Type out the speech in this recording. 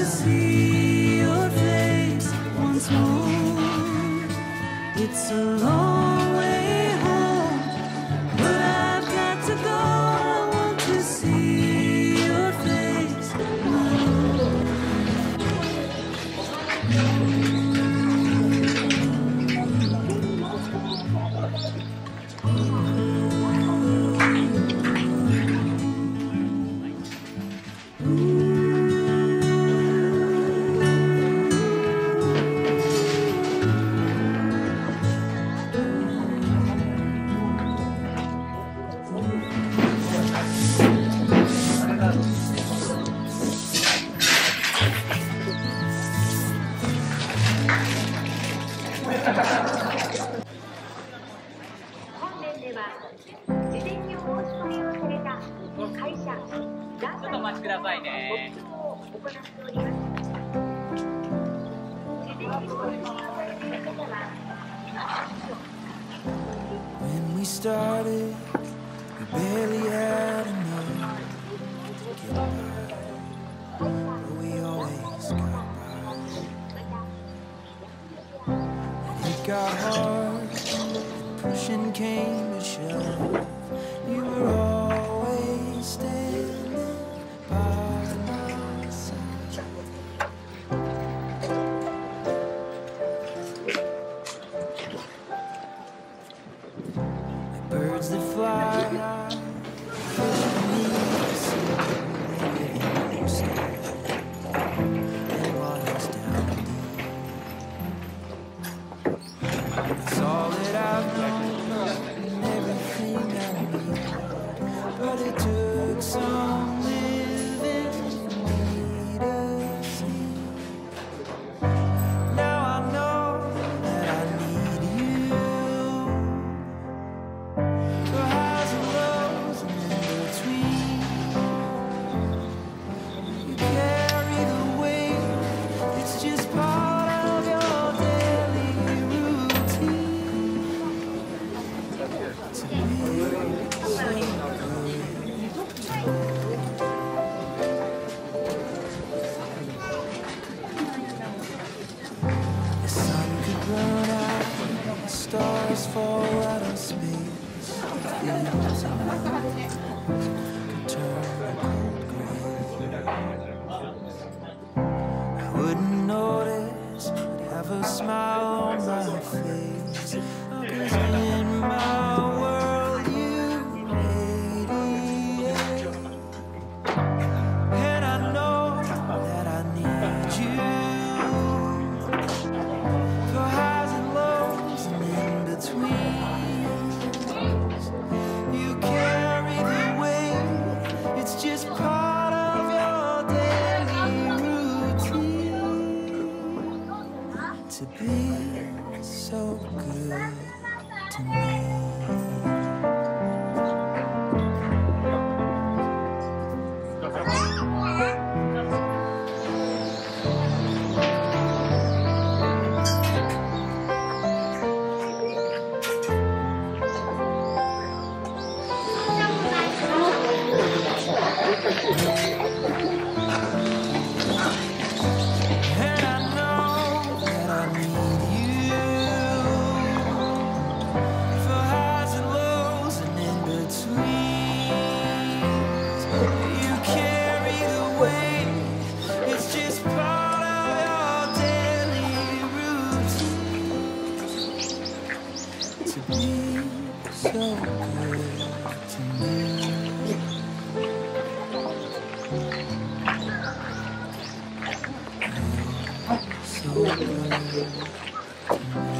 see your face once more. It's a long way home, but I've got to go. I want to see your face, my Lord. When we started, we barely had enough to get by, but we always got by. And it got hard, and pushing came to shove. You were always standing by my side. Birds that fly, fish beneath the sea, living in sky, and waters down deep. It's all that I've known, and everything I need, but it took some living for me to see. Now I know that I need you. For highs and lows and in between, you carry the weight. It's just part of your daily routine. To be so good. The sun could burn out, the stars fall out of space. Feels alive, could turn cold gray. I wouldn't notice, but have a smile on my face. 'Cause in my world you radiate, and I know that I need you. For highs and lows and in between, you carry the weight. It's just part of your daily routine. To be so good to me. And I know that I need you. For highs and lows and in between, you carry the weight. It's just part of your daily routine. To be so good to me. So good to me.